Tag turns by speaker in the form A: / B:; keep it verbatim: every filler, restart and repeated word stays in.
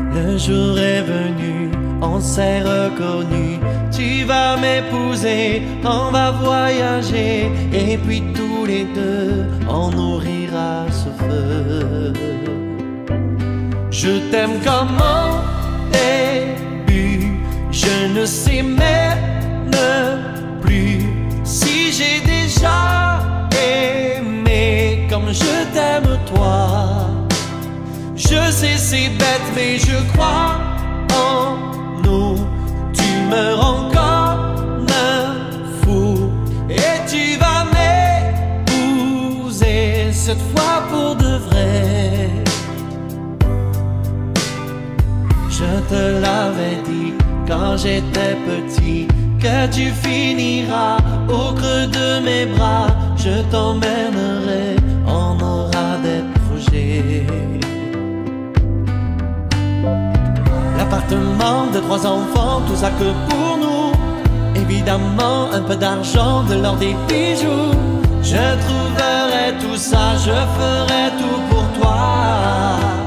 A: Le jour est venu, on s'est reconnus. Tu vas m'épouser, on va voyager, et puis tous les deux, on nourrira ce feu. Je t'aime comme au début, je ne sais même plus si j'ai déjà aimé comme je t'aime toi. Je sais c'est bête mais je crois en nous. Tu me rends comme un fou et tu vas m'épouser cette fois pour de vrai. Je te l'avais dit quand j'étais petit que tu finiras au creux de mes bras. Je t'emmènerai, on aura des projets. L'appartement de trois enfants, tout ça que pour nous. Évidemment un peu d'argent, de l'or, des bijoux. Je trouverai tout ça, je ferai tout pour toi.